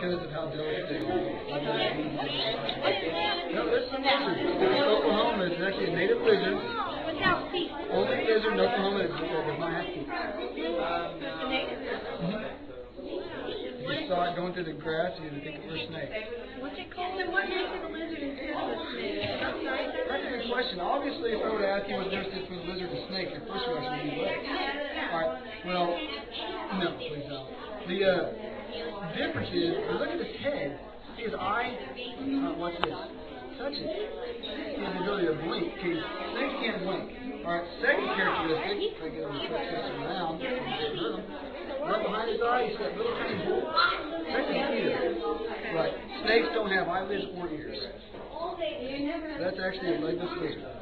because of how delicate they are. No, there's some lizards. Oklahoma is actually a native lizard. Only lizard in Oklahoma that does not have teeth. You saw it going through the grass, you would think it was a snake. What's it called? So what makes it a lizard instead of a snake? That's a good question. Obviously, if I were to ask you what the difference between a lizard and a snake, your first reaction would be what? Alright, well, no, please don't. The difference is, look at his head, his eye, watch this, touch it. He has the ability to blink. Okay, snakes can't blink. Alright, second characteristic, if I get him to twist this around, right behind his eye, he's got little tiny holes. That's his ear. Right, snakes don't have eyelids or ears. That's actually a legless lizard.